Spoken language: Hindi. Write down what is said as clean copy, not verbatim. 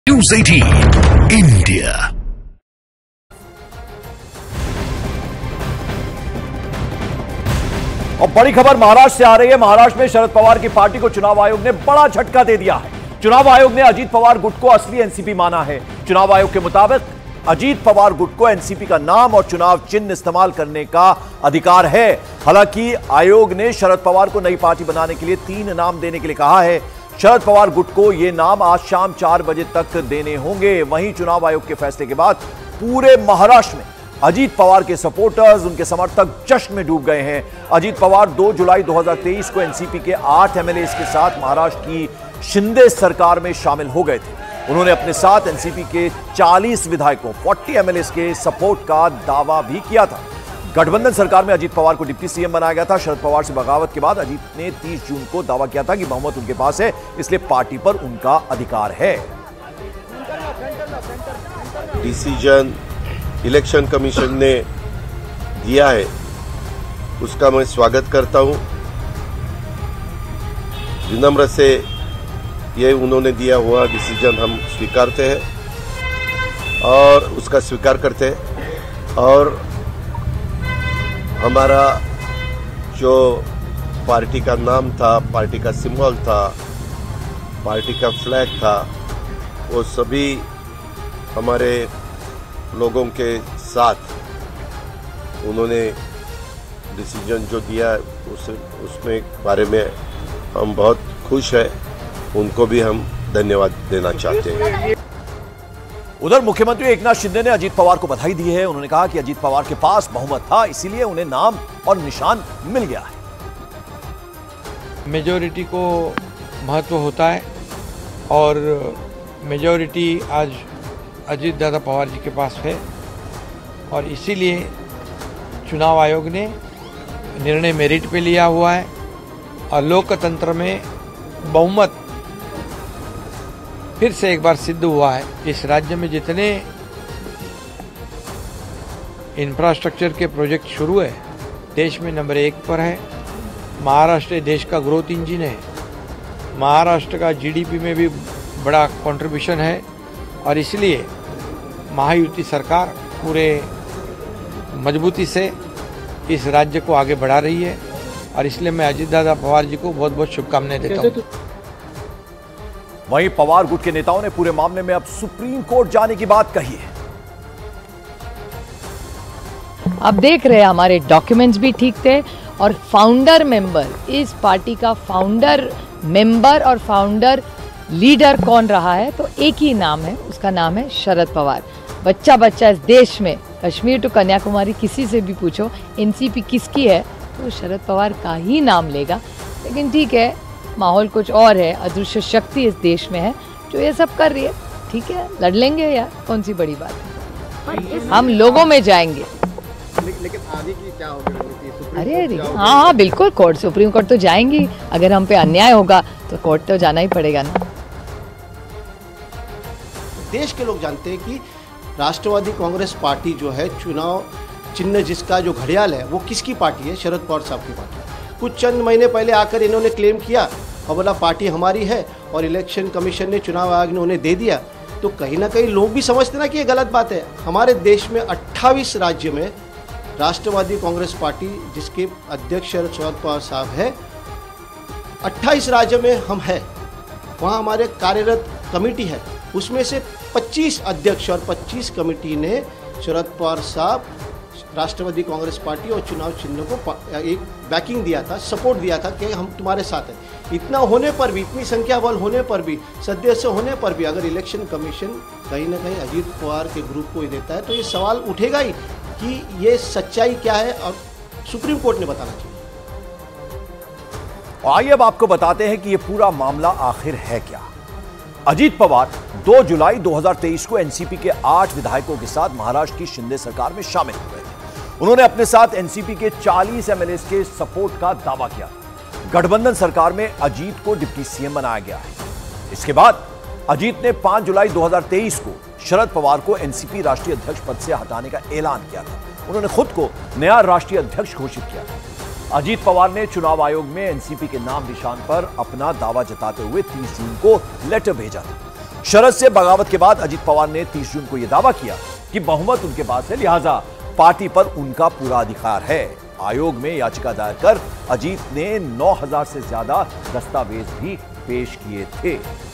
News 18 India। और बड़ी खबर महाराष्ट्र से आ रही है। महाराष्ट्र में शरद पवार की पार्टी को चुनाव आयोग ने बड़ा झटका दे दिया है। चुनाव आयोग ने अजीत पवार गुट को असली एनसीपी माना है। चुनाव आयोग के मुताबिक अजीत पवार गुट को एनसीपी का नाम और चुनाव चिन्ह इस्तेमाल करने का अधिकार है। हालांकि आयोग ने शरद पवार को नई पार्टी बनाने के लिए 3 नाम देने के लिए कहा है। शरद पवार गुट को ये नाम आज शाम 4 बजे तक देने होंगे। वहीं चुनाव आयोग के फैसले के बाद पूरे महाराष्ट्र में अजीत पवार के सपोर्टर्स, उनके समर्थक जश्न में डूब गए हैं। अजीत पवार 2 जुलाई 2023 को एनसीपी के 8 एमएलए के साथ महाराष्ट्र की शिंदे सरकार में शामिल हो गए थे। उन्होंने अपने साथ एनसीपी के 40 विधायकों 40 एमएलए के सपोर्ट का दावा भी किया था। गठबंधन सरकार में अजीत पवार को डिप्टी सीएम बनाया गया था। शरद पवार से बगावत के बाद अजीत ने 30 जून को दावा किया था कि बहुमत उनके पास है, इसलिए पार्टी पर उनका अधिकार है। डिसीजन इलेक्शन कमीशन ने दिया है, उसका मैं स्वागत करता हूं। विनम्र से ये उन्होंने दिया हुआ डिसीजन हम स्वीकारते हैं और उसका स्वीकार करते हैं। और हमारा जो पार्टी का नाम था, पार्टी का सिंबल था, पार्टी का फ्लैग था, वो सभी हमारे लोगों के साथ उन्होंने डिसीजन जो दिया उसमें बारे में हम बहुत खुश हैं। उनको भी हम धन्यवाद देना चाहते हैं। उधर मुख्यमंत्री एकनाथ शिंदे ने अजीत पवार को बधाई दी है। उन्होंने कहा कि अजीत पवार के पास बहुमत था, इसीलिए उन्हें नाम और निशान मिल गया है। मेजॉरिटी को महत्व होता है और मेजॉरिटी आज अजीत दादा पवार जी के पास है और इसीलिए चुनाव आयोग ने निर्णय मेरिट पे लिया हुआ है और लोकतंत्र में बहुमत फिर से एक बार सिद्ध हुआ है। इस राज्य में जितने इंफ्रास्ट्रक्चर के प्रोजेक्ट शुरू है, देश में नंबर 1 पर है। महाराष्ट्र देश का ग्रोथ इंजन है। महाराष्ट्र का जीडीपी में भी बड़ा कंट्रीब्यूशन है और इसलिए महायुति सरकार पूरे मजबूती से इस राज्य को आगे बढ़ा रही है और इसलिए मैं अजीत दादा पवार जी को बहुत बहुत शुभकामनाएं देता हूँ। वहीं पवार गुट के नेताओं ने पूरे मामले में अब सुप्रीम कोर्ट जाने की बात कही है। आप देख रहे हैं हमारे डॉक्यूमेंट्स भी ठीक थे और फाउंडर मेंबर, इस पार्टी का फाउंडर मेंबर और फाउंडर लीडर कौन रहा है, तो एक ही नाम है, उसका नाम है शरद पवार। बच्चा बच्चा इस देश में कश्मीर टू कन्याकुमारी किसी से भी पूछो एनसीपी किसकी है तो शरद पवार का ही नाम लेगा। लेकिन ठीक है, माहौल कुछ और है, अदृश्य शक्ति इस देश में है जो ये सब कर रही है। ठीक है, लड़ लेंगे यार, कौन सी बड़ी बात है, हम लोगों में जाएंगे। लेकिन आगे की क्या होगी? अरे हाँ बिल्कुल, कोर्ट, सुप्रीम कोर्ट तो जाएंगी। अगर हम पे अन्याय होगा तो कोर्ट तो जाना ही पड़ेगा ना। देश के लोग जानते हैं कि राष्ट्रवादी कांग्रेस पार्टी जो है, चुनाव चिन्ह जिसका जो घड़ियाल है वो किसकी पार्टी है? शरद पवार साहब की पार्टी। कुछ चंद महीने पहले आकर इन्होंने क्लेम किया और बोला पार्टी हमारी है और इलेक्शन कमीशन ने, चुनाव आयोग ने उन्हें दे दिया। तो कहीं ना कहीं लोग भी समझते ना कि ये गलत बात है। हमारे देश में 28 राज्य में राष्ट्रवादी कांग्रेस पार्टी जिसके अध्यक्ष शरद पवार साहब है, 28 राज्य में हम हैं, वहाँ हमारे कार्यरत कमेटी है, उसमें से 25 अध्यक्ष और 25 कमेटी ने शरद पवार साहब, राष्ट्रवादी कांग्रेस पार्टी और चुनाव चिन्ह को एक बैकिंग दिया था, सपोर्ट दिया था कि हम तुम्हारे साथ हैं। इतना होने पर भी, इतनी संख्या बल होने पर भी, सदस्य होने पर भी अगर इलेक्शन कमीशन कहीं ना कहीं अजीत पवार के ग्रुप को ही देता है तो ये सवाल उठेगा ही कि ये सच्चाई क्या है और सुप्रीम कोर्ट ने बताना चाहिए। आइए अब आपको बताते हैं कि यह पूरा मामला आखिर है क्या। अजीत पवार 2 जुलाई 2023 को एनसीपी के 8 विधायकों के साथ महाराष्ट्र की शिंदे सरकार में शामिल हो गए थे। उन्होंने अपने साथ एनसीपी के 40 एमएलए के सपोर्ट का दावा किया था। गठबंधन सरकार में अजीत को डिप्टी सीएम बनाया गया है। इसके बाद अजीत ने 5 जुलाई 2023 को शरद पवार को एनसीपी राष्ट्रीय अध्यक्ष पद से हटाने का ऐलान किया था। उन्होंने खुद को नया राष्ट्रीय अध्यक्ष घोषित किया था। अजीत पवार ने चुनाव आयोग में एनसीपी के नाम निशान पर अपना दावा जताते हुए 30 जून को लेटर भेजा था। शरद से बगावत के बाद अजीत पवार ने 30 जून को यह दावा किया कि बहुमत उनके पास है, लिहाजा पार्टी पर उनका पूरा अधिकार है। आयोग में याचिका दायर कर अजीत ने 9000 से ज्यादा दस्तावेज भी पेश किए थे।